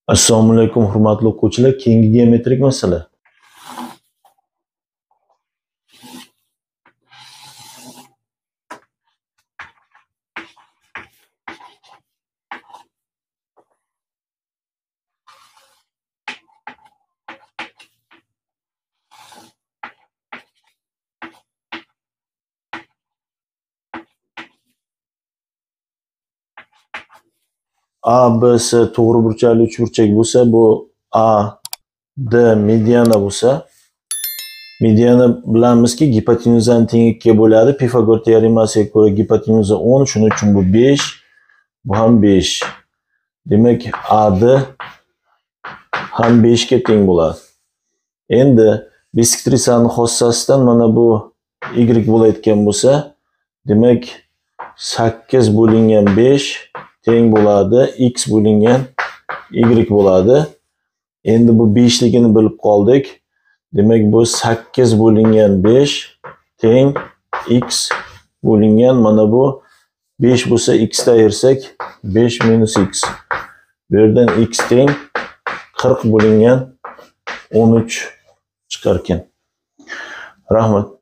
Assalomu alaykum hurmatli o'quvchilar. Keyingi geometrik masala. A, B, C to'g'ri burchakli uchburchak bo'lsa, bu A, D mediana bo'lsa, mediana bilamizki, gipotenuzani teng 2 ga bo'ladi. Pifagor teoremasiga ko'ra gipotenuza 10, shuning uchun bu 5, bu ham 5. Demak, AD ham 5 ga teng bo'ladi. Endi bisektrisaning xossasidan mana bu y bo'layotgan bo'lsa, demak 8 bo'lingan 5 teng bo'ladi, x bo'lingan y bo'ladi. Endi bu 5 ligini bilib qoldik. Demak bu 8 bo'lingan 5 teng x bo'lingan, mana bu 5 bo'lsa x da ayirsak 5 minus x. Bu yerdan x teng 40 bo'lingan 13 chiqar ekan. Rahmat.